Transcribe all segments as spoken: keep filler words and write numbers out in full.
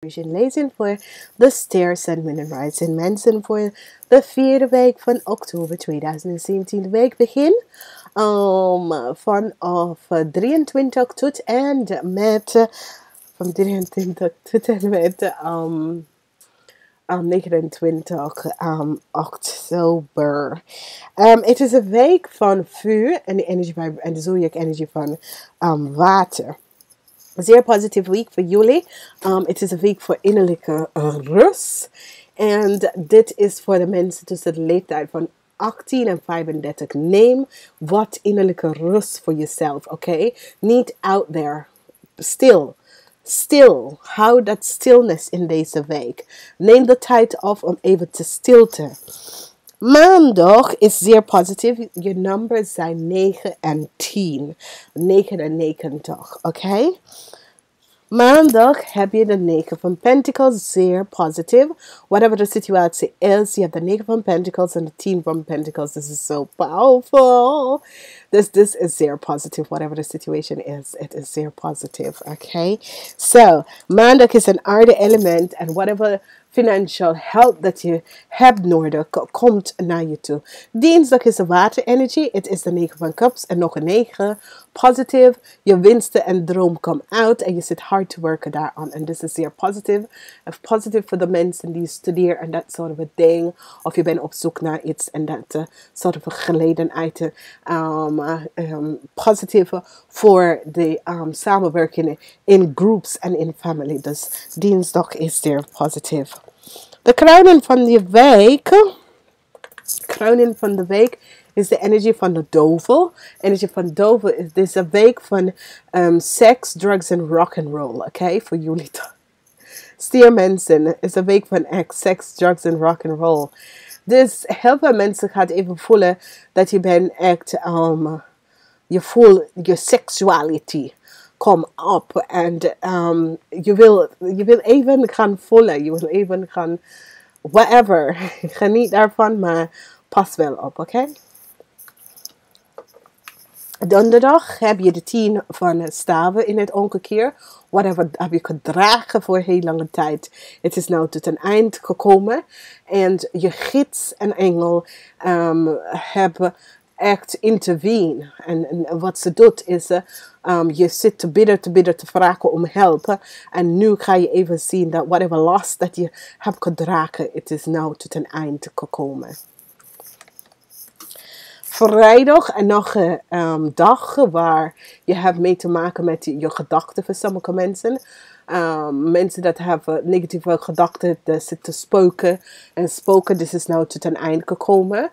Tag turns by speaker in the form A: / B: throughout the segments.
A: Lezing voor de Ster Sun Moon and Rising mensen voor de vierde week van oktober tweeduizend zeventien. De week begin um, vanaf drieëntwintig tot en met uh, van drieëntwintig tot en met um, um, negenentwintig um, oktober. Um, het is een week van vuur en de energie van, en de zodiac energie van um, water. Een zeer positieve week voor jullie. Um, het is een week voor innerlijke uh, rust. En dit is voor de mensen tussen de leeftijd van achttien en vijfendertig. Neem wat innerlijke rust voor jezelf, oké? Okay? Niet out there. Stil. Stil. Hou dat stilness in deze week. Neem de tijd af om even te stilte. Maandag is zeer positief. Je nummers zijn negen en tien. negenennegentig, oké? Okay? Maandag heb je de negen van Pentacles, zeer positief. Whatever de situatie is, je hebt de negen van Pentacles en de tien van Pentacles. This is so powerful. This, this is zeer positief. Whatever the situation is, it is zeer positief, okay? So, maandag is een aarde element en whatever financial help dat je hebt nodig, komt naar je toe. Dinsdag is de waterenergie. Het is de negen van cups en nog een negen. Positief. Je winsten en droom komen uit en je zit hard te werken daaraan. En dit is zeer positief. Positief voor de mensen die studeren en dat soort of ding. Of je bent op zoek naar iets en dat uh, soort of gelegenheid. Um, uh, um, positief voor de um, samenwerking in groups en in family. Dus dinsdag is zeer positief. De kruining van die week. Kruining van de week is de energie van de duivel. Energie van de duivel is deze week van um, seks, drugs en rock and roll. Oké, okay? Voor jullie. Stiermensen is de week van ex, seks, drugs en rock and roll. Dus heel veel mensen gaan even voelen dat je bent echt, um, je voelt je sexuality. Kom op en um, je, wil, je wil even gaan voelen. Je wil even gaan, whatever. Geniet daarvan, maar pas wel op, oké? Okay? Donderdag heb je de tien van staven in het omgekeer. Whatever heb je gedragen voor heel lange tijd. Het is nou tot een eind gekomen. En je gids en engel um, hebben echt intervene. En, en wat ze doet is, uh, um, je zit te bidden, te bidden, te vragen om hulp. En nu ga je even zien dat whatever last dat je hebt gedragen, het is nou tot een eind gekomen. Vrijdag en nog een um, dag waar je hebt mee te maken met je, je gedachten voor sommige mensen. Um, mensen dat hebben negatieve gedachten, dat zitten spoken. En spoken, dit is nou tot een eind gekomen.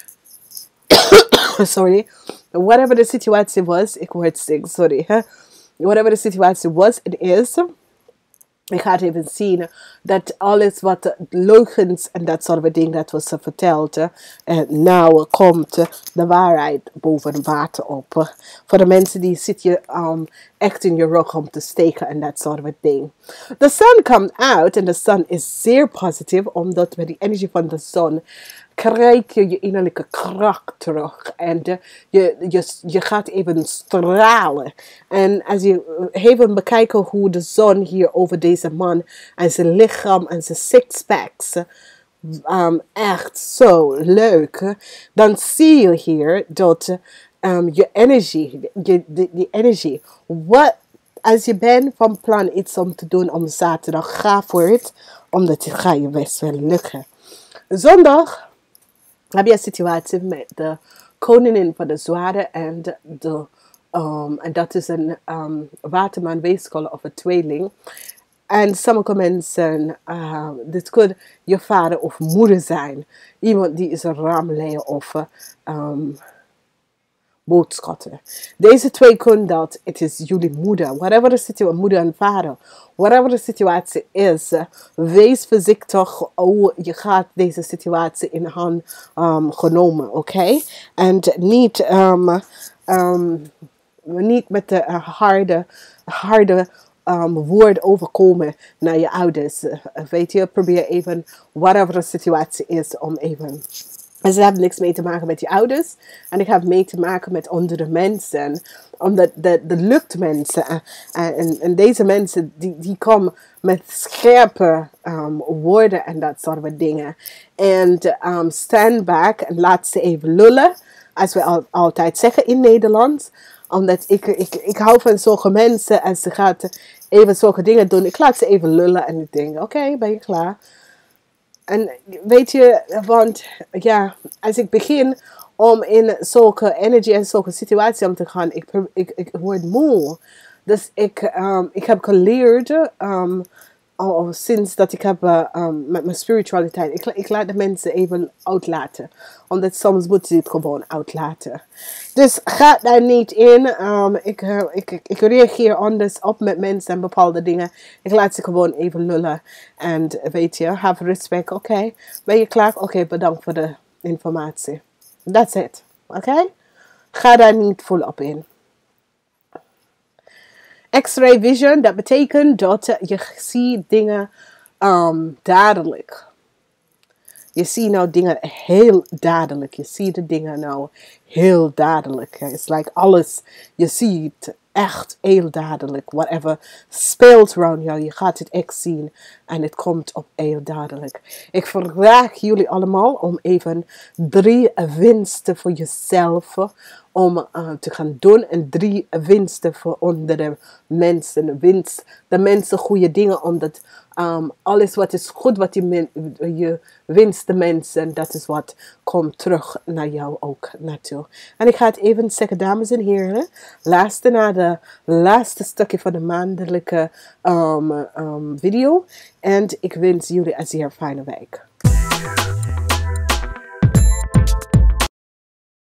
A: Sorry. Whatever the situation was, ik word sick, sorry. Huh? Whatever the situation was, it is. Ik ga even zien dat alles wat leugens en dat soort van dingen dat was verteld, en nou komt de waarheid boven water op. Voor de mensen die zitten um, echt in je rug om te steken en dat soort van ding. De sun komt uit en de sun is zeer positief, omdat met die energie van de zon krijg je je innerlijke kracht terug. En de, je, je, je gaat even stralen. En als je even bekijkt hoe de zon hier over deze man en zijn lichaam en zijn sixpacks, um, echt zo leuk. Dan zie je hier dat um, je energie, je, die, die energie, wat, als je bent van plan iets om te doen om zaterdag, ga voor het, omdat het gaat je best wel lukken. Zondag heb je een situatie met de koningin van de zwaarden en de, de um, en dat is een um, waterman, weeskol of een tweeling. En sommige mensen, uh, dit kan je vader of moeder zijn. Iemand die is een raamleier of um, boodschatter. Deze twee kunnen dat. Het is jullie moeder. Whatever de situatie, moeder en vader. Whatever de situatie is, wees voorzichtig hoe je gaat deze situatie in hand um, genomen, oké? Okay? En niet, um, um, niet met de uh, harde, harde um, woord overkomen naar je ouders. Uh, weet je, probeer even, whatever de situatie is, om even En ze hebben niks mee te maken met je ouders. En ik heb mee te maken met andere mensen. Omdat de, de lukt mensen. En, en, en deze mensen die, die komen met scherpe um, woorden en dat soort van dingen. En um, stand back en laat ze even lullen. Als we al, altijd zeggen in Nederland. Omdat ik, ik, ik hou van zulke mensen. En ze gaat even zulke dingen doen. Ik laat ze even lullen. En ik denk, oké, okay, ben je klaar? En weet je, want ja, als ik begin om in zulke energie en zulke situatie om te gaan, ik, ik, ik word moe. Dus ik, um, ik heb geleerd, um, al sinds dat ik heb uh, um, met mijn spiritualiteit, ik, ik laat de mensen even uitlaten. Omdat soms moeten ze het gewoon uitlaten. Dus ga daar niet in. Um, ik, uh, ik, ik, ik reageer anders op met mensen en bepaalde dingen. Ik laat ze gewoon even lullen. En weet je, have respect. Oké, okay. Ben je klaar? Oké, okay, bedankt voor de informatie. That's it. Oké? Okay? Ga daar niet volop in. X-ray vision, dat betekent dat je ziet dingen um, dadelijk. Je ziet nou dingen heel dadelijk. Je ziet de dingen nou heel dadelijk. Het is like alles. Je ziet echt heel dadelijk. Whatever speelt around jou. Je gaat het echt zien. En het komt op heel dadelijk. Ik vraag jullie allemaal om even drie winsten voor jezelf. Om uh, te gaan doen. En drie winsten voor andere mensen. Winst. De mensen goede dingen. Omdat um, alles wat is goed. Wat je, men, je winst de mensen. Dat is wat komt terug naar jou ook naartoe. En ik ga het even zeggen, dames en heren. Luister naar de laatste stukje van de maandelijke um, um, video. En ik wens jullie een zeer fijne week.